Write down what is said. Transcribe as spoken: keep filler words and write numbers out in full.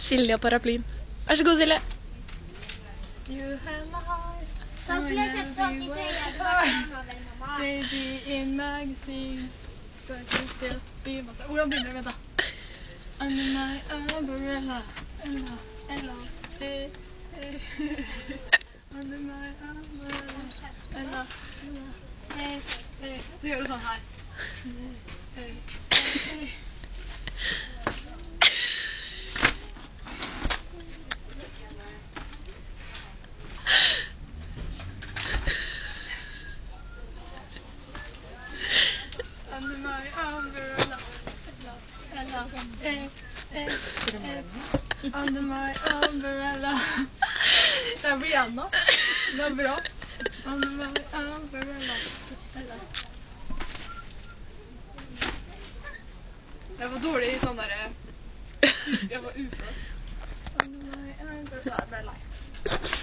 Silje og paraplyen. Vær så god, Silje. You have my heart. Da skulle jeg sett oss i tøyet. Baby in magazine. But you still be my... Hvordan begynner det, vent da? Under my umbrella. Ella, Ella. Hey, hey. Under my umbrella. Ella, Ella. Hey, hey. Så gjør du sånn her. Hey, hey. Under my umbrella. Ella, hey, hey, hey. Under my umbrella. Det er Brianna. Det er bra. Under my umbrella. Ella. Jeg var dårlig i sånn der... Jeg var uflaks. Under my umbrella. Det ble leit.